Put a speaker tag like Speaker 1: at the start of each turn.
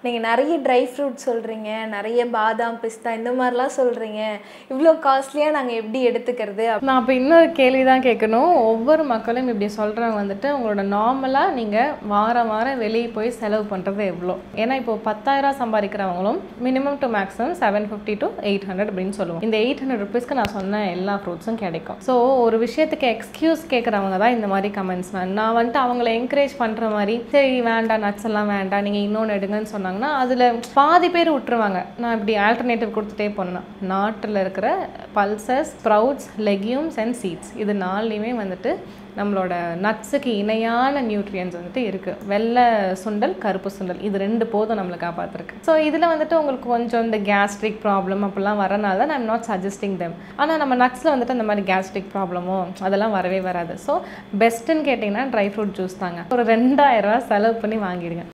Speaker 1: நீங்க நிறைய dry fruit சொல்றீங்க, நிறைய பாதாம், பிஸ்தா இந்த மாதிரிலாம் சொல்றீங்க. இவ்வளோ காஸ்ட்லியா நாங்க எப்படி எடுத்துக்கிறது?
Speaker 2: நான் அப்போ இன்னொரு கேள்வி தான் கேட்கணும். ஒவ்வொரு மக்களும் இப்படி சொல்கிறவங்க வந்துட்டு உங்களோட நார்மலாக நீங்கள் வாரம் வெளியே போய் செலவு பண்ணுறது எவ்வளோ? ஏன்னா இப்போ 10,000 சம்பாதிக்கிறவங்களும் மினிமம் டு மேக்ஸிமம் 750 to 800 அப்படின்னு சொல்லுவோம். இந்த 800 ருபீஸ்க்கு நான் சொன்ன எல்லா ஃப்ரூட்ஸும் கிடைக்கும். ஸோ ஒரு விஷயத்துக்கு எக்ஸ்கியூஸ் கேட்குறவங்க தான் இந்த மாதிரி கமெண்ட்ஸ். நான் வந்துட்டு அவங்கள என்கரேஜ் பண்ணுற மாதிரி சரி வேண்டாம், நட்ஸ் எல்லாம் வேண்டாம், நீங்கள் இன்னொன்று எடுங்கன்னு சொன்னாங்கன்னா அதில் பாதி பேர் விட்டுருவாங்க. நான் இப்படி ஆல்டர்னேட்டிவ் கொடுத்துட்டே போனேன். நாட்டில் இருக்கிற pulses, sprouts, legumes and seeds இது நாலுலேயுமே வந்துட்டு நம்மளோட நட்ஸுக்கு இணையான நியூட்ரியன்ஸ் வந்துட்டு இருக்குது. வெள்ளை சுண்டல், கருப்பு சுண்டல் இது 2 போதும் நம்மளை காப்பாற்றிருக்கு. ஸோ இதில் வந்துட்டு உங்களுக்கு கொஞ்சம் இந்த கேஸ்ட்ரிக் ப்ராப்ளம் அப்படிலாம் வரனால தான் ஐம் நாட் சஜஸ்டிங் தெம். ஆனால் நம்ம நட்ஸில் வந்துட்டு அந்த மாதிரி கேஸ்ட்ரிக் ப்ராப்ளமோ அதெல்லாம் வரவே வராது. ஸோ பெஸ்ட்டுன்னு கேட்டிங்கன்னா ட்ரை ஃப்ரூட் ஜூஸ் தாங்க. ஒரு 2000 ரூபா செலவு பண்ணி வாங்கிடுங்க.